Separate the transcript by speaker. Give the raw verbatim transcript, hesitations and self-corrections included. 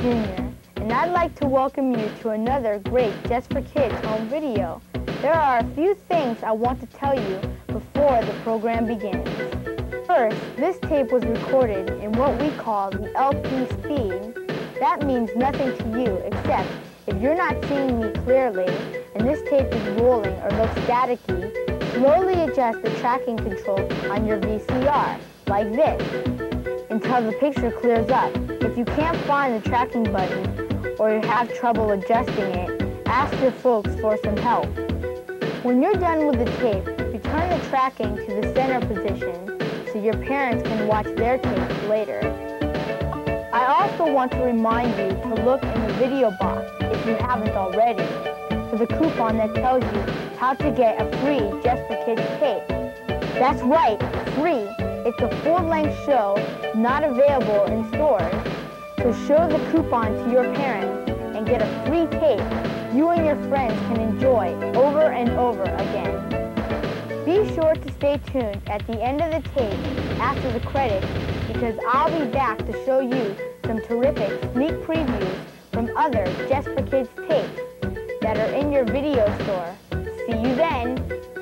Speaker 1: Junior, and I'd like to welcome you to another great Just for Kids home video. There are a few things I want to tell you before the program begins. First, this tape was recorded in what we call the L P speed. That means nothing to you except if you're not seeing me clearly and this tape is rolling or looks staticky, slowly adjust the tracking control on your V C R, like this, until the picture clears up. If you can't find the tracking button or you have trouble adjusting it, ask your folks for some help. When you're done with the tape, return the tracking to the center position so your parents can watch their tapes later. I also want to remind you to look in the video box, if you haven't already, for the coupon that tells you how to get a free Just for Kids tape. That's right, free. It's a full-length show not available in stores. So show the coupon to your parents and get a free tape you and your friends can enjoy over and over again. Be sure to stay tuned at the end of the tape after the credits because I'll be back to show you some terrific sneak previews from other Just for Kids tapes that are in your video store. See you then!